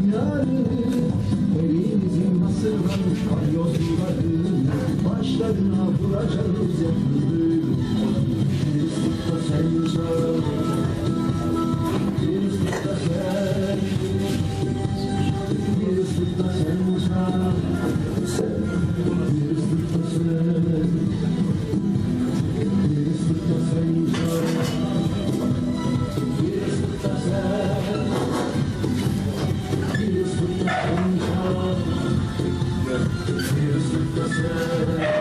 yarı, elimizin nasırdan karyozlarını başlarına vuracağız yalnız. Bir ıslıkta sen çal, bir ıslıkta sen, bir ıslıkta sen çal, bir ıslıkta sen, bir ıslıkta sen çal, bir ıslıkta sen, bir ıslıkta sen çal, bir ıslıkta sen.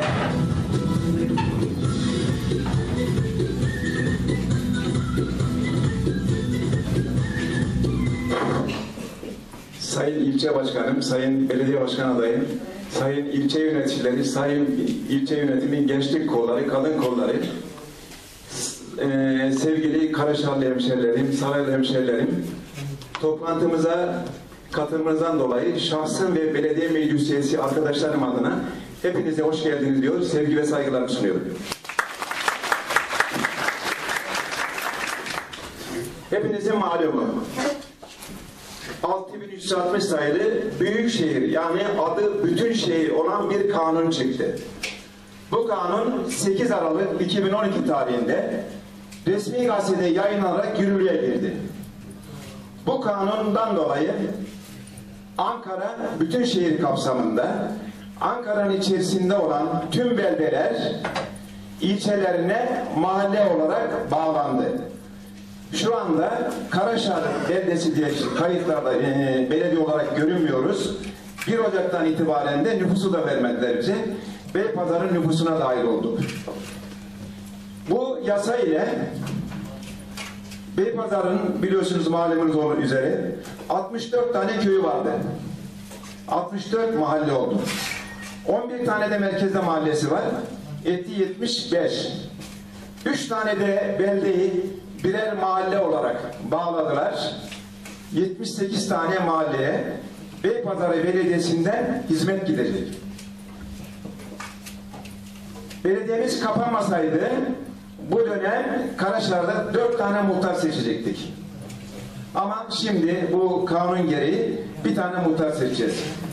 Sayın ilçe başkanım, sayın belediye başkan adayım, sayın ilçe yöneticileri, sayın ilçe yönetimin gençlik kolları, kadın kolları, sevgili Karaşarlı hemşerilerim, Saraylı hemşerilerim, toplantımıza katılmanızdan dolayı şahsım ve belediye meclis üyesi arkadaşlarım adına hepinize hoş geldiniz diyor, sevgi ve saygılarımı sunuyorum. Hepinizin malumu 6360 sayılı Büyükşehir, yani adı bütün şehir olan bir kanun çıktı. Bu kanun 8 Aralık 2012 tarihinde resmi gazetede yayınlanarak yürürlüğe girdi. Bu kanundan dolayı Ankara bütün şehir kapsamında Ankara'nın içerisinde olan tüm beldeler ilçelerine mahalle olarak bağlandı. Şu anda Karaşar beldesi diye kayıtlarda belediye olarak görünmüyoruz. 1 Ocak'tan itibaren de nüfusu da vermediler bize. Beypazarı nüfusuna dahil olduk. Bu yasa ile Beypazarı'nın biliyorsunuz malumunuz olduğu üzere 64 tane köyü vardı. 64 mahalle oldu. 11 tane de merkezde mahallesi var. Etti 75. 3 tane de beldeyi birer mahalle olarak bağladılar. 78 tane mahalleye Beypazarı Belediyesi'nden hizmet gidecek. Belediyemiz kapanmasaydı bu dönem Karaşar'da 4 tane muhtar seçecektik. Ama şimdi bu kanun gereği bir tane muhtar seçeceğiz.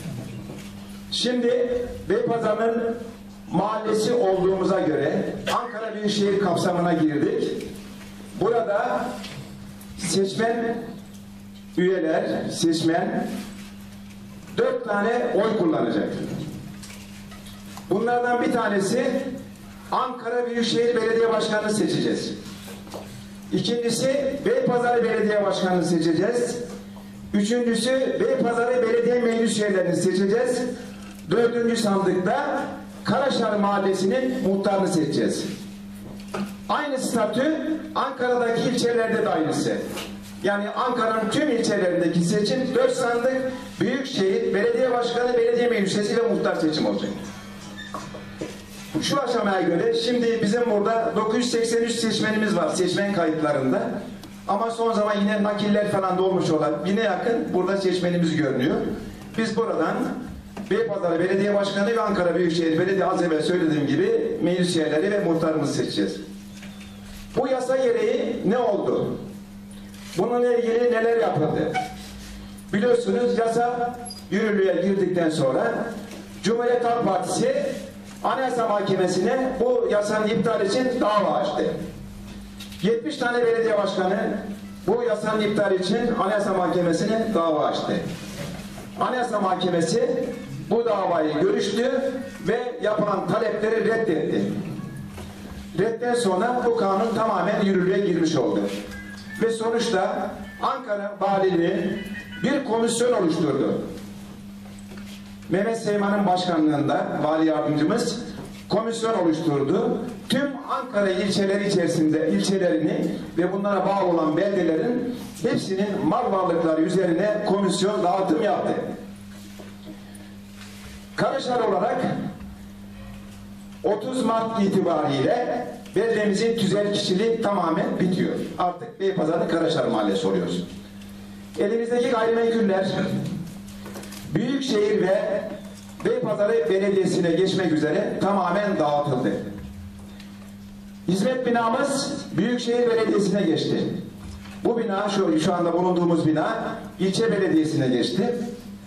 Şimdi Beypazarı'nın mahallesi olduğumuza göre Ankara Büyükşehir kapsamına girdik. Burada seçmen üyeler, seçmen 4 tane oy kullanacak. Bunlardan bir tanesi Ankara Büyükşehir Belediye Başkanı'nı seçeceğiz. İkincisi Beypazarı Belediye Başkanı'nı seçeceğiz. Üçüncüsü Beypazarı Belediye Meclis üyelerini seçeceğiz. Dördüncü sandıkta Karaşar Mahallesi'nin muhtarını seçeceğiz. Aynı statü Ankara'daki ilçelerde de aynısı. Yani Ankara'nın tüm ilçelerindeki seçim 4 sandık, Büyükşehir, Belediye Başkanı, Belediye Meclis üyesi ve muhtar seçim olacak. Şu aşamaya göre şimdi bizim burada 983 seçmenimiz var seçmen kayıtlarında. Ama son zaman yine nakiller falan da olmuş olan bine yakın burada seçmenimiz görünüyor. Biz buradan Beypazarı Belediye Başkanı ve Ankara Büyükşehir Belediye, az evvel söylediğim gibi meclis üyeleri ve muhtarımızı seçeceğiz. Bu yasa gereği ne oldu? Bununla ilgili neler yapıldı? Biliyorsunuz yasa yürürlüğe girdikten sonra Cumhuriyet Halk Partisi Anayasa Mahkemesi'ne bu yasanın iptali için dava açtı. 70 tane belediye başkanı bu yasanın iptali için Anayasa Mahkemesi'ne dava açtı. Anayasa Mahkemesi bu davayı görüştü ve yapılan talepleri reddetti. Redden sonra bu kanun tamamen yürürlüğe girmiş oldu. Ve sonuçta Ankara Valiliği bir komisyon oluşturdu. Mehmet Seyman'ın başkanlığında vali yardımcımız komisyon oluşturdu. Tüm Ankara ilçeleri içerisinde ilçelerini ve bunlara bağlı olan beldelerin hepsinin mal varlıkları üzerine komisyon dağıtım yaptı. Karaşar olarak 30 Mart itibariyle beldemizin tüzel kişiliği tamamen bitiyor. Artık Beypazarı Karaşar Mahallesi oluyoruz. Elimizdeki gayrimenkuller Büyükşehir ve Beypazarı Belediyesi'ne geçmek üzere tamamen dağıtıldı. Hizmet binamız Büyükşehir Belediyesi'ne geçti. Bu bina şu anda bulunduğumuz bina ilçe belediyesine geçti.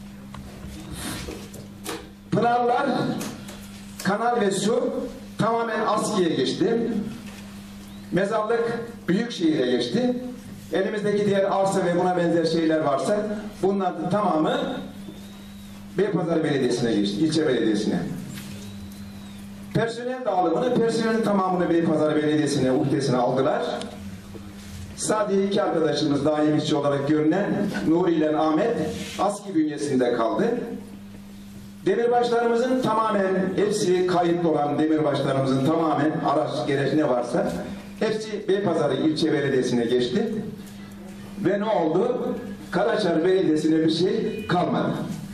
Pınarlar, kanal ve su tamamen ASKİ'ye geçti. Mezarlık Büyükşehir'e geçti. Elimizdeki diğer arsa ve buna benzer şeyler varsa bunların tamamı Beypazarı Belediyesi'ne geçti, ilçe belediyesine. Personel dağılımını, personelin tamamını Beypazarı Belediyesi'ne, uhdesine aldılar. Sadece iki arkadaşımız daim işçi olarak görünen Nuri ile Ahmet ASKİ bünyesinde kaldı. Demirbaşlarımızın tamamen, hepsi kayıtlı olan demirbaşlarımızın tamamen araç gereç ne varsa hepsi Beypazarı ilçe belediyesine geçti. Ve ne oldu? Karaçay Belediyesi'ne bir şey kalmadı.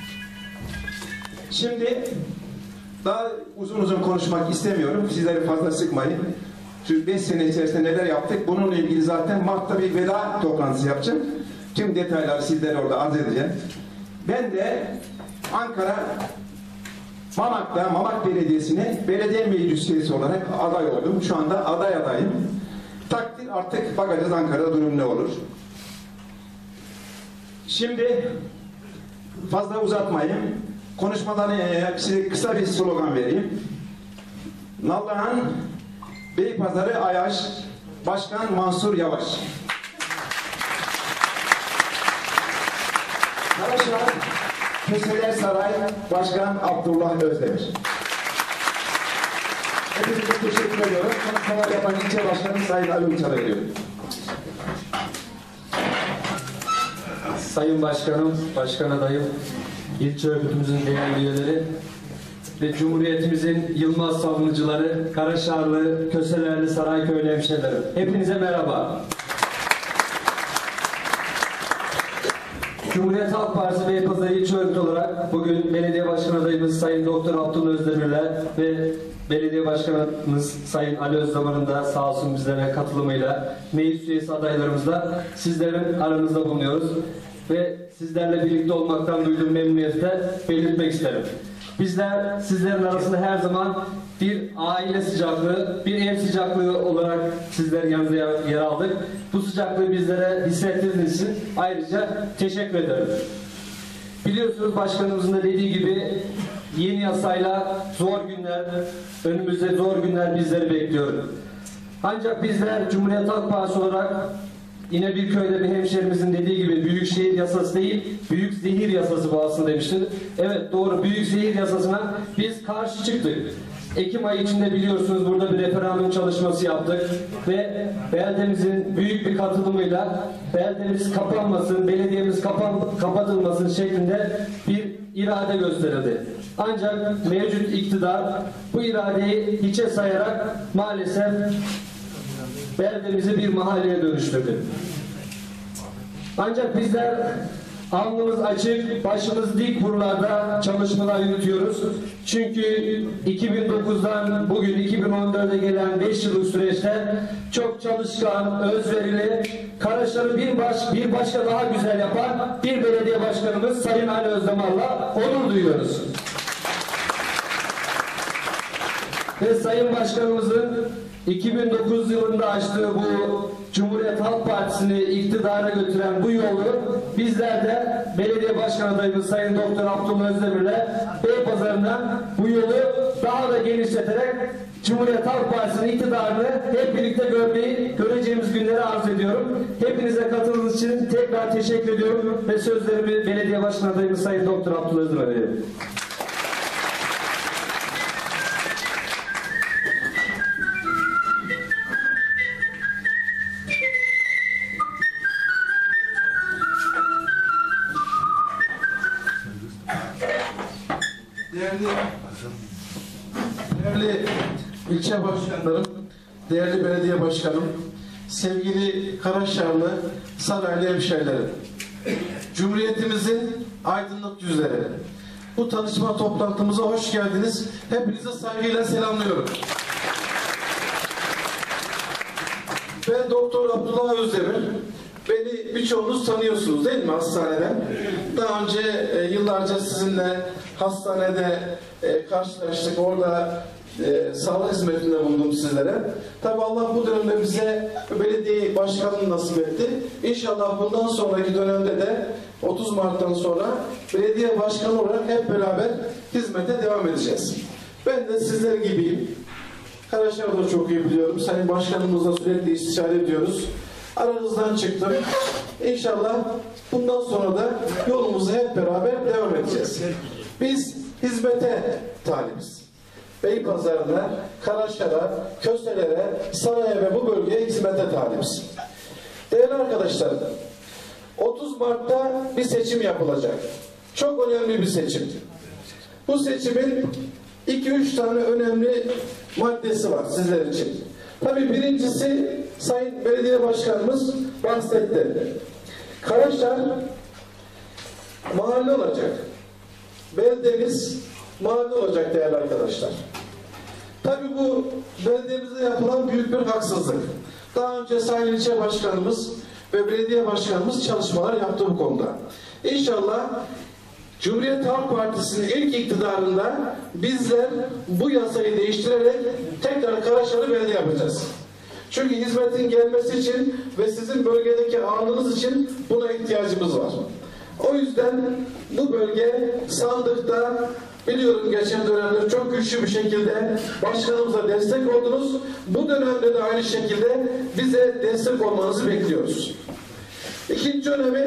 Şimdi daha uzun konuşmak istemiyorum. Sizleri fazla sıkmayın. Şu 5 sene içerisinde neler yaptık? Bununla ilgili zaten Mart'ta bir veda toplantısı yapacağım. Tüm detayları sizlere orada arz edeceğim. Ben de Ankara Mamak'ta, Mamak Belediyesi'ne belediye meclis üyesi olarak aday oldum. Şu anda adayım. Takdir artık bakacağız Ankara'da durum ne olur. Şimdi fazla uzatmayayım. Konuşmadan size kısa bir slogan vereyim. Nallıhan Beypazarı Ayaş Başkan Mansur Yavaş. Karaşar Köseler Saray Başkan Abdullah Özdemir. Hepinize teşekkür ediyorum. Konuşmalar yapan ilçe başkanı Sayın Ali Uçar'a ediyorum. Sayın Başkanım, Başkan Adayım, ilçe örgütümüzün değerli üyeleri ve Cumhuriyetimizin yılmaz savunucuları, Karaşarlı, Köselerli, Sarayköy'lü hemşehrilerim. Hepinize merhaba. Cumhuriyet Halk Partisi Beypazarı İlçe Örgütü olarak bugün Belediye Başkan Adayımız Sayın Doktor Abdullah Özdemir'le ve Belediye Başkanımız Sayın Ali Özdamar'ın da sağ olsun bizlere katılımıyla meclis üyesi adaylarımızla sizlerin aranızda bulunuyoruz. Ve sizlerle birlikte olmaktan duyduğum memnuniyeti de belirtmek isterim. Bizler sizlerin arasında her zaman bir aile sıcaklığı, bir ev sıcaklığı olarak sizlerin yanınızda yer aldık. Bu sıcaklığı bizlere hissettirdiğiniz için ayrıca teşekkür ederim. Biliyorsunuz başkanımızın da dediği gibi yeni yasayla zor günler, önümüzde zor günler bizleri bekliyor. Ancak bizler Cumhuriyet Halk Partisi olarak yine bir köyde bir hemşerimizin dediği gibi büyükşehir yasası değil, büyük zehir yasası bu aslında demiştir. Evet doğru, büyük zehir yasasına biz karşı çıktık. Ekim ayı içinde biliyorsunuz burada bir referandum çalışması yaptık ve beldemizin büyük bir katılımıyla beldemiz kapanmasın, belediyemiz kapatılmasın şeklinde bir irade gösterildi. Ancak mevcut iktidar bu iradeyi hiçe sayarak maalesef beldemizi bir mahalleye dönüştürdü. Ancak bizler alnımız açık, başımız dik buralarda çalışmalar yürütüyoruz. Çünkü 2009'dan bugün 2014'e gelen 5 yıllık süreçte çok çalışkan, özverili, Karaşar'ı bir başka daha güzel yapan bir belediye başkanımız Sayın Ali Özdamar'la onur duyuyoruz. Ve Sayın Başkanımızın 2009 yılında açtığı bu Cumhuriyet Halk Partisi'ni iktidara götüren bu yolu bizler de belediye başkan adayımız Sayın Doktor Abdullah Özdemir'le Beypazarı'ndan bu yolu daha da genişleterek Cumhuriyet Halk Partisi'nin iktidarını hep birlikte göreceğimiz günleri arz ediyorum. Hepinize katıldığınız için tekrar teşekkür ediyorum ve sözlerimi belediye başkan adayımız Sayın Doktor Abdullah Özdemir'e veriyorum. Değerli ilçe başkanlarım, değerli belediye başkanım, sevgili Karaşarlı, Saraylı hemşehrilerim, Cumhuriyetimizin aydınlık yüzleri, bu tanışma toplantımıza hoş geldiniz. Hepinize saygıyla selamlıyorum. Ben Doktor Abdullah Özdemir. Beni birçoğunuz tanıyorsunuz değil mi hastaneden? Daha önce yıllarca sizinle hastanede karşılaştık. Orada sağlık hizmetinde bulundum sizlere. Tabi Allah bu dönemde bize belediye başkanlığı nasip etti. İnşallah bundan sonraki dönemde de 30 Mart'tan sonra belediye başkanı olarak hep beraber hizmete devam edeceğiz. Ben de sizler gibiyim. Karaşar'da çok iyi biliyorum. Sayın Başkanımızla sürekli istişare ediyoruz. Aranızdan çıktım. İnşallah bundan sonra da yolumuzu hep beraber devam edeceğiz. Biz hizmete talibiz. Beypazarı'na, Karaşar'a, Köselere, Saray'a ve bu bölgeye hizmete talibiz. Değerli arkadaşlarım, 30 Mart'ta bir seçim yapılacak. Çok önemli bir seçim. Bu seçimin 2-3 tane önemli maddesi var sizler için. Tabii birincisi Sayın Belediye Başkanımız bahsetti. Karaşar mahalle olacak. Beldemiz mahalle olacak değerli arkadaşlar. Tabii bu beldemize yapılan büyük bir haksızlık. Daha önce Sayın İlçe Başkanımız ve Belediye Başkanımız çalışmalar yaptı bu konuda. İnşallah Cumhuriyet Halk Partisi'nin ilk iktidarında bizler bu yasayı değiştirerek tekrar Karaşar'ı belediye yapacağız. Çünkü hizmetin gelmesi için ve sizin bölgedeki ağırlığınız için buna ihtiyacımız var. O yüzden bu bölge sandıkta biliyorum geçen dönemde çok güçlü bir şekilde başkanımıza destek oldunuz. Bu dönemde de aynı şekilde bize destek olmanızı bekliyoruz. İkinci önemi,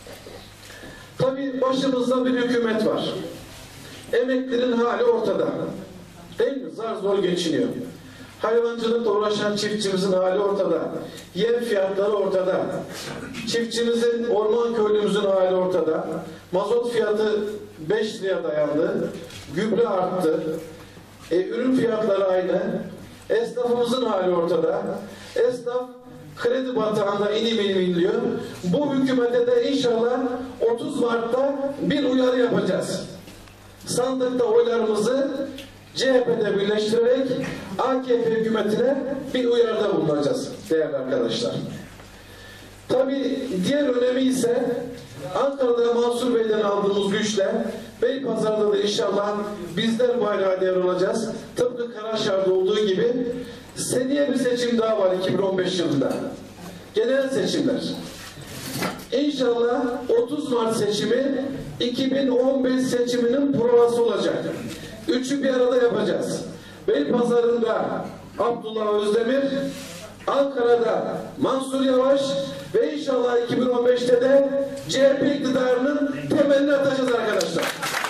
tabii başımızda bir hükümet var. Emeklinin hali ortada. Değil mi? Zar zor geçiniyor. Hayvancılıkla uğraşan çiftçimizin hali ortada. Yem fiyatları ortada. Çiftçimizin, orman köylümüzün hali ortada. Mazot fiyatı 5 liraya dayandı. Gübre arttı. Ürün fiyatları aynı. Esnafımızın hali ortada. Esnaf kredi batağında inim inliyor. Bu hükümete de inşallah 30 Mart'ta bir uyarı yapacağız. Sandıkta oylarımızı CHP'de birleştirerek AKP hükümetine bir uyarıda bulunacağız değerli arkadaşlar. Tabii diğer önemi ise Ankara'da Mansur Bey'den aldığımız güçle Beypazarı'nda da inşallah bizler bayrağı devralacağız. Tıpkı Karaşar'da olduğu gibi seneye bir seçim daha var 2015 yılında. Genel seçimler. İnşallah 30 Mart seçimi 2015 seçiminin provası olacak. Üçü bir arada yapacağız. Beypazarı'nda Abdullah Özdemir, Ankara'da Mansur Yavaş ve inşallah 2015'te de CHP iktidarının temelini atacağız arkadaşlar.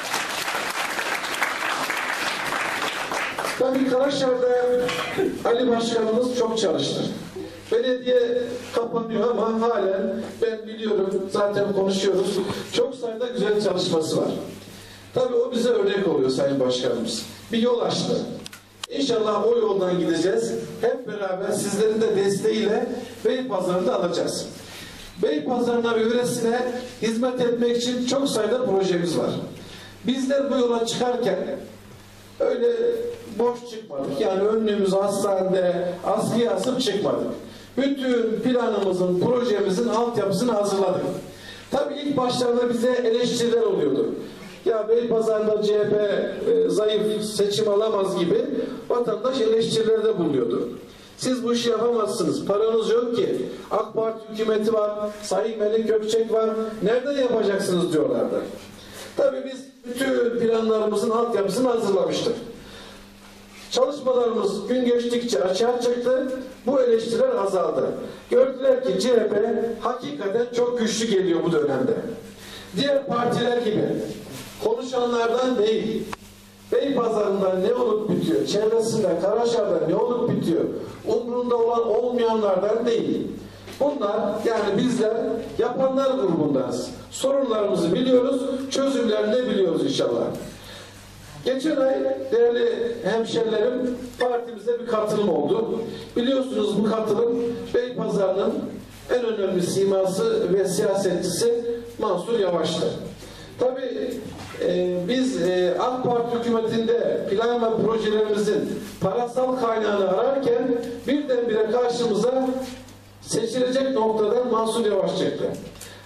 Tabii Karaşar'da Ali Başkanımız çok çalıştı. Belediye kapanıyor ama halen ben biliyorum, zaten konuşuyoruz. Çok sayıda güzel çalışması var. Tabii o bize örnek oluyor Sayın Başkanımız. Bir yol açtı. İnşallah o yoldan gideceğiz. Hep beraber sizlerin de desteğiyle Beypazarı'nda alacağız. Beypazarı'na ve yöresine hizmet etmek için çok sayıda projemiz var. Bizler bu yola çıkarken öyle boş çıkmadık. Yani önlüğümüzü hastanede askıya asıp çıkmadık. Bütün planımızın, projemizin altyapısını hazırladık. Tabii ilk başlarda bize eleştiriler oluyordu. Ya Beypazarı'nda CHP zayıf, seçim alamaz gibi vatandaş eleştirilerde bulunuyordu. Siz bu işi yapamazsınız. Paranız yok ki. AK Parti hükümeti var. Sayın Melik Gökçek var. Nerede yapacaksınız diyorlardı. Tabii biz bütün planlarımızın altyapısını hazırlamıştık. Çalışmalarımız gün geçtikçe açığa çıktı. Bu eleştiriler azaldı. Gördüler ki CHP hakikaten çok güçlü geliyor bu dönemde. Diğer partiler gibi konuşanlardan değil, Beypazarı'nda ne olup bitiyor, çevresinde, Karaşar'da ne olup bitiyor, umrunda olan olmayanlardan değil. Bunlar, yani bizler yapanlar grubundayız. Sorunlarımızı biliyoruz, çözümlerini de biliyoruz inşallah. Geçen ay değerli hemşerilerim partimize bir katılım oldu. Biliyorsunuz bu katılım Beypazarı'nın en önemli siması ve siyasetçisi Mansur Yavaş'tı. Tabii biz AK Parti hükümetinde plan ve projelerimizin parasal kaynağını ararken birdenbire karşımıza seçilecek noktadan Mansur Yavaş çıktı.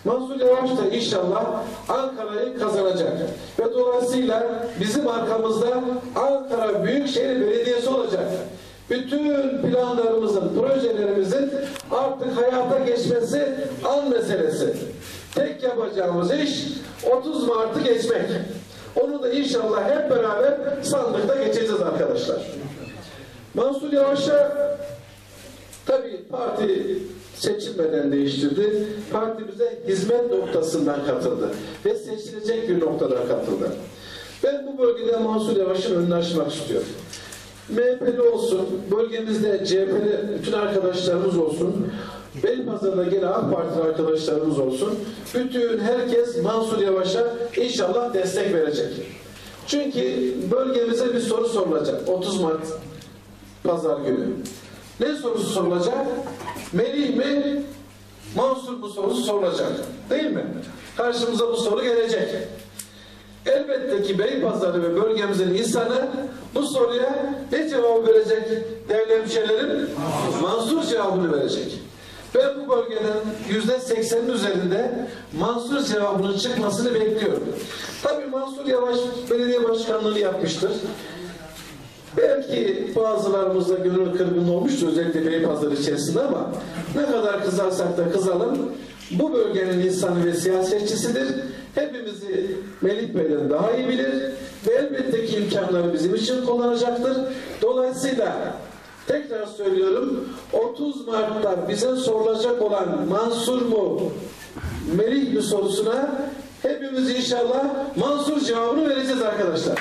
Mansur Yavaş da inşallah Ankara'yı kazanacak. Ve dolayısıyla bizim arkamızda Ankara Büyükşehir Belediyesi olacak. Bütün planlarımızın, projelerimizin artık hayata geçmesi an meselesi. Tek yapacağımız iş 30 Mart'ı geçmek. Onu da inşallah hep beraber sandıkta geçeceğiz arkadaşlar. Mansur Yavaş'a tabii parti seçilmeden değiştirdi. Partimize hizmet noktasından katıldı. Ve seçilecek bir noktadan katıldı. Ben bu bölgede Mansur Yavaş'ın önünü açmak istiyorum. MHP'li olsun, bölgemizde CHP'li bütün arkadaşlarımız olsun, Beypazarı'da gene AK Partili arkadaşlarımız olsun, bütün herkes Mansur Yavaş'a inşallah destek verecek. Çünkü bölgemize bir soru sorulacak 30 Mart Pazar günü. Ne sorusu sorulacak? Melih mi, Mansur mu sorusu sorulacak. Değil mi? Karşımıza bu soru gelecek. Elbette ki Beypazarı ve bölgemizin insanı bu soruya ne cevap verecek değerli hemşehrilerim? Mansur cevabını verecek. Ben bu bölgeden %80'in üzerinde Mansur cevabının çıkmasını bekliyorum. Tabii Mansur Yavaş belediye başkanlığını yapmıştır. Belki bazılarımızda gönül kırgınlığı olmuştur özellikle Beypazarı içerisinde ama ne kadar kızarsak da kızalım bu bölgenin insanı ve siyasetçisidir. Hepimizi Melih Bey'den daha iyi bilir ve elbette ki imkanları bizim için kullanacaktır. Dolayısıyla tekrar söylüyorum 30 Mart'ta bize sorulacak olan Mansur mu Melih mi sorusuna hepimiz inşallah Mansur cevabını vereceğiz arkadaşlar.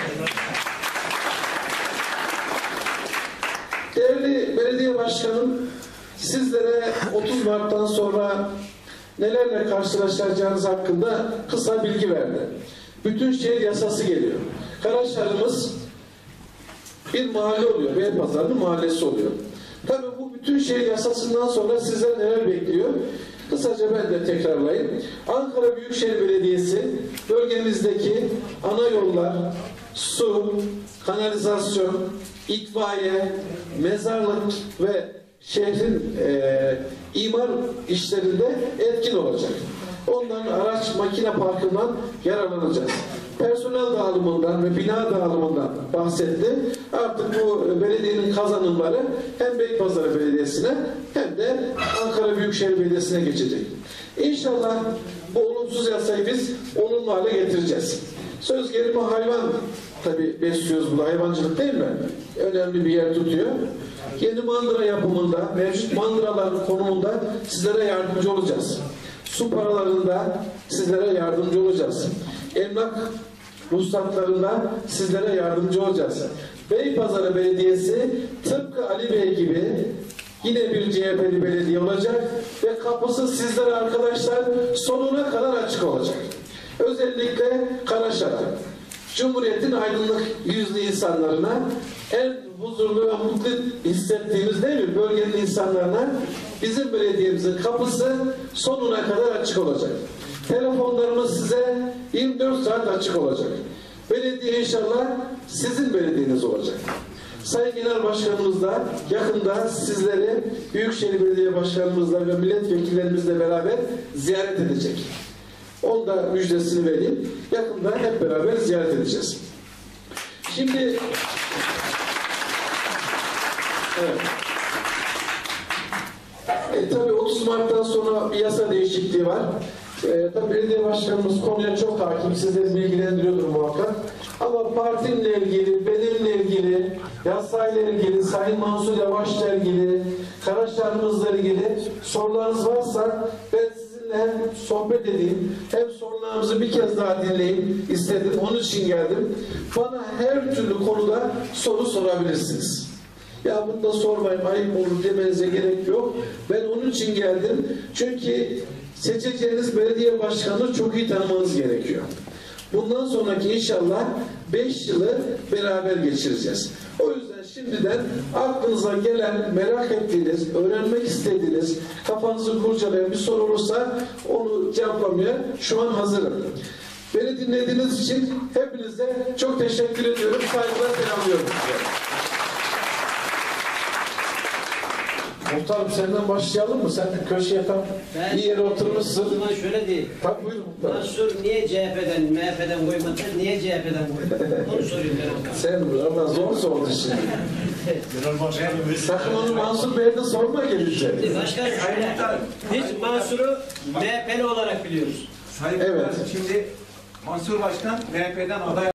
Değerli belediye başkanım, sizlere 30 Mart'tan sonra nelerle karşılaşacağınız hakkında kısa bilgi verdi. Bütün şehir yasası geliyor. Karaçlarımız bir mahalle oluyor. Beypazarı'nın mahallesi oluyor. Tabii bu bütün şehir yasasından sonra sizler neler bekliyor? Kısaca ben de tekrarlayayım. Ankara Büyükşehir Belediyesi bölgemizdeki ana yollar, su, kanalizasyon, itfaiye, mezarlık ve şehrin imar işlerinde etkin olacak. Onların araç, makine parkından yararlanacağız. Personel dağılımından ve bina dağılımından bahsetti. Artık bu belediyenin kazanımları hem Beypazarı Belediyesi'ne hem de Ankara Büyükşehir Belediyesi'ne geçecek. İnşallah bu olumsuz yasayı biz olumlu hale getireceğiz. Söz gelimi hayvan tabi besliyoruz burada. Hayvancılık değil mi? Önemli bir yer tutuyor. Yeni mandıra yapımında, mevcut mandıraların konumunda sizlere yardımcı olacağız. Su paralarında sizlere yardımcı olacağız. Emlak ruhsatlarında sizlere yardımcı olacağız. Beypazarı Belediyesi tıpkı Ali Bey gibi yine bir CHP'li belediye olacak ve kapısı sizlere arkadaşlar sonuna kadar açık olacak. Özellikle Karaşar'a, Cumhuriyet'in aydınlık yüzlü insanlarına en huzurlu ve mutlu hissettiğimiz değil mi? Bölgenin insanlarına bizim belediyemizin kapısı sonuna kadar açık olacak. Telefonlarımız size 24 saat açık olacak. Belediye inşallah sizin belediyeniz olacak. Sayın Genel Başkanımız da yakında sizleri Büyükşehir Belediye Başkanımızla ve milletvekillerimizle beraber ziyaret edecek. Onun da müjdesini vereyim. Yakında hep beraber ziyaret edeceğiz. Şimdi evet. Tabii 30 Mart'tan sonra bir yasa değişikliği var. Tabii belediye başkanımız konuya çok hakim, sizleri bilgilendiriyordur muhakkak. Ama partimle ilgili, benimle ilgili, yasayla ilgili, Sayın Mansur Yavaş'la ilgili, Karaşar'ımızla ilgili sorularınız varsa ben sizinle hem sohbet edeyim, hem sorularımızı bir kez daha dinleyeyim istedim. Onun için geldim. Bana her türlü konuda soru sorabilirsiniz. Ya bunu da sormayın, ayıp olur demenize gerek yok. Ben onun için geldim. Çünkü seçeceğiniz belediye başkanını çok iyi tanımanız gerekiyor. Bundan sonraki inşallah 5 yılı beraber geçireceğiz. O yüzden şimdiden aklınıza gelen, merak ettiğiniz, öğrenmek istediğiniz, kafanızı kurcalayan bir soru olursa onu cevaplamaya şu an hazırım. Beni dinlediğiniz için hepinize çok teşekkür ediyorum. Saygılar, selamlıyorum size. Muhtarım senden başlayalım mı? Sen de köşeye tam iyi yere O oturmuşsun. zaman şöyle değil. Tabii buyurun muhtarım. Mansur niye CHP'den, MHP'den koymadı? Niye CHP'den koymadı? Onu sorayım ben ona. Sen ama zor sordu şimdi. Sakın onu Mansur Bey'e de sorma gelince. Başkan şöyle. Biz Mansur'u MHP'li olarak biliyoruz. Sayın Evet. Muhtarım, şimdi Mansur Başkan MHP'den aday